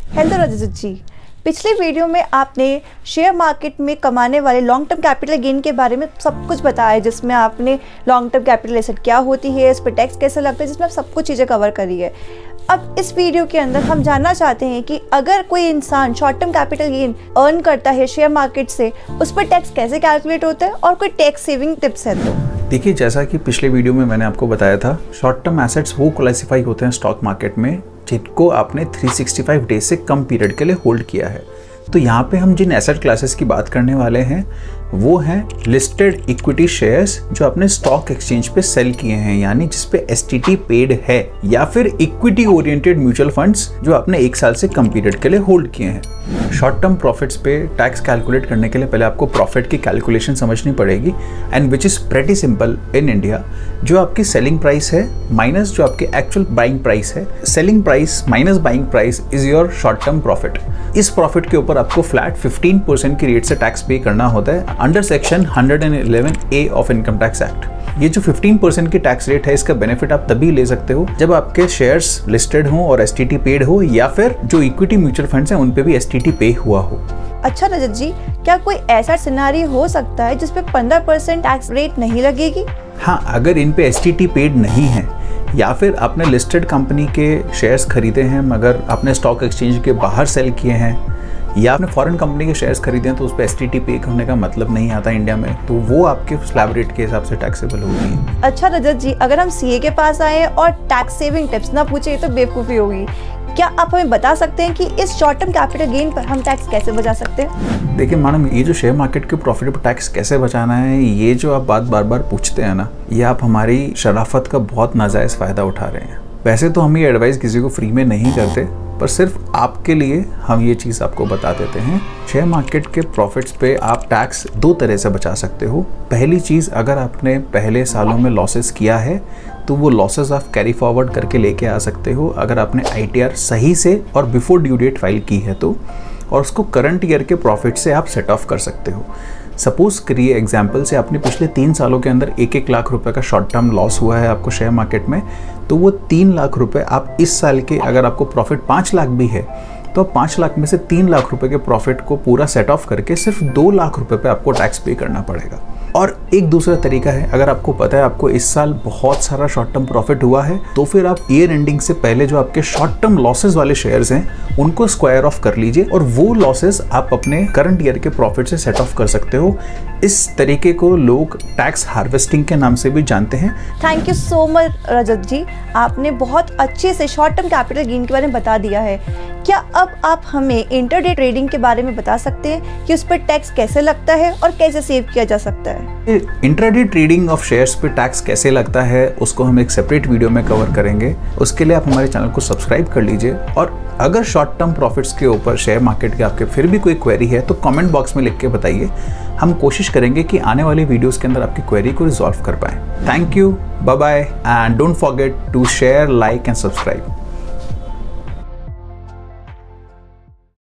Hello रजत जी, पिछले video में आपने शेयर मार्केट में कमाने वाले लॉन्ग टर्म कैपिटल गेन के बारे में सब कुछ बताया, जिसमें आपने लॉन्ग टर्म कैपिटल एसेट क्या होती है, इस पर टैक्स कैसे लगता है, जिसमें आप सब कुछ चीज़ें कवर करी है। अब इस वीडियो के अंदर हम जानना चाहते हैं कि अगर कोई इंसान short term capital gain earn करता है शेयर मार्केट से, उस पर टैक्स कैसे कैलकुलेट होता है और कोई टैक्स सेविंग टिप्स है तो? देखिए, जैसा कि पिछले वीडियो में मैंने आपको बताया था, शॉर्ट टर्म एसेट्स वो क्लासिफाई होते हैं स्टॉक मार्केट में जिनको आपने 365 डेज से कम पीरियड के लिए होल्ड किया है। तो यहाँ पे हम जिन एसेट क्लासेस की बात करने वाले हैं वो हैं लिस्टेड इक्विटी शेयर्स जो आपने स्टॉक एक्सचेंज पे सेल किए हैं, यानी जिस पे एसटीटी पेड है, या फिर इक्विटी ओरिएंटेड म्यूचुअल फंड्स जो आपने 1 साल से कम पीरियड के लिए होल्ड किए हैं। शॉर्ट टर्म प्रॉफिट्स पे टैक्स कैलकुलेट करने के लिए पहले आपको प्रॉफिट की कैलकुलेशन समझनी पड़ेगी, and which is pretty simple in India. जो आपकी सेलिंग प्राइस है माइनस जो आपकी एक्चुअल बाइंग प्राइस है, selling price minus buying price is your short term profit. इस प्रॉफिट के ऊपर आपको फ्लैट 15% की रेट से टैक्स पे करना होता है under section 111A of income tax act. ये जो 15% की टैक्स रेट है, इसका बेनिफिट आप तभी ले सकते हो जब आपके शेयर्स लिस्टेड हो और एसटीटी पेड हो, या फिर जो इक्विटी म्यूचुअल फंड्स हैं उन पे भी एसटीटी पे हुआ हो। अच्छा रजत जी, क्या कोई ऐसा सिनेरियो हो सकता है जिसपे 15% टैक्स रेट नहीं लगेगी? हाँ, अगर इन पे एसटीटी पेड नहीं है, या फिर आपने लिस्टेड कंपनी के शेयर्स खरीदे हैं मगर आपने स्टॉक एक्सचेंज के बाहर सेल किए हैं, या आपने फॉरेन कंपनी के शेयर्स खरीदे हैं, तो उस पर एसटीटी पे करने का मतलब नहीं आता इंडिया में, तो वो आपके स्लैब रेट के हिसाब से टैक्सेबल होगी। अच्छा रजत जी, अगर हम सीए के पास आए और टैक्स सेविंग टिप्स ना पूछे तो बेवकूफ़ी होगी। क्या आप हमें बता सकते हैं कि इस शॉर्ट टर्म कैपिटल गेन पर हम टैक्स कैसे बचा सकते हैं? देखिए मैडम, ये जो शेयर मार्केट के प्रॉफिट पर टैक्स कैसे बचाना है, ये जो आप बात बार बार पूछते हैं ना, ये आप हमारी शराफत का बहुत नाजायज़ फ़ायदा उठा रहे हैं। वैसे तो हम ये एडवाइस किसी को फ्री में नहीं करते, पर सिर्फ आपके लिए हम ये चीज़ आपको बता देते हैं। शेयर मार्केट के प्रॉफिट्स पे आप टैक्स 2 तरह से बचा सकते हो। पहली चीज़, अगर आपने पहले सालों में लॉसेस किया है तो वो लॉसेस आप कैरी फॉरवर्ड करके लेके आ सकते हो, अगर आपने आईटीआर सही से और बिफोर ड्यू डेट फाइल की है तो, और उसको करंट ईयर के प्रॉफिट से आप सेट ऑफ कर सकते हो। सपोज करिए एग्जाम्पल से आपने पिछले 3 सालों के अंदर 1-1 लाख रुपए का शॉर्ट टर्म लॉस हुआ है आपको शेयर मार्केट में, तो वो 3 लाख रुपए आप इस साल के, अगर आपको प्रॉफिट 5 लाख भी है तो 5 लाख में से 3 लाख रुपए के प्रॉफिट को पूरा सेट ऑफ करके सिर्फ 2 लाख रुपए पे आपको टैक्स पे करना पड़ेगा। और एक दूसरा तरीका है, अगर आपको पता है आपको इस साल बहुत सारा शॉर्ट टर्म प्रॉफिट हुआ है, तो फिर आप ईयर एंडिंग से पहले जो आपके शॉर्ट टर्म लॉसेस वाले शेयर्स हैं उनको स्क्वायर ऑफ कर लीजिए, और वो लॉसेस आप अपने करंट ईयर के प्रॉफिट से सेट ऑफ कर सकते हो। इस तरीके को लोग टैक्स हार्वेस्टिंग के नाम से भी जानते हैं। Thank you so much Rajat ji, आपने बहुत अच्छे से शॉर्ट टर्म कैपिटल गेन के बारे में बता दिया है। क्या अब आप हमें इंटरडे ट्रेडिंग के बारे में बता सकते हैं कि उस पर टैक्स कैसे लगता है और कैसे सेव किया जा सकता है? इंट्राडे ट्रेडिंग ऑफ शेयर्स पे टैक्स कैसे लगता है उसको हम एक सेपरेट वीडियो में कवर करेंगे। उसके लिए आप हमारे चैनल को सब्सक्राइब कर लीजिए, और अगर शॉर्ट टर्म प्रॉफिट्स के ऊपर शेयर मार्केट के आपके फिर भी कोई क्वेरी है तो कमेंट बॉक्स में लिख के बताइए। हम कोशिश करेंगे कि आने वाले वीडियोस के अंदर आपकी क्वेरी को रिजॉल्व कर पाएं। Thank you, bye bye, and don't forget to share, like and subscribe.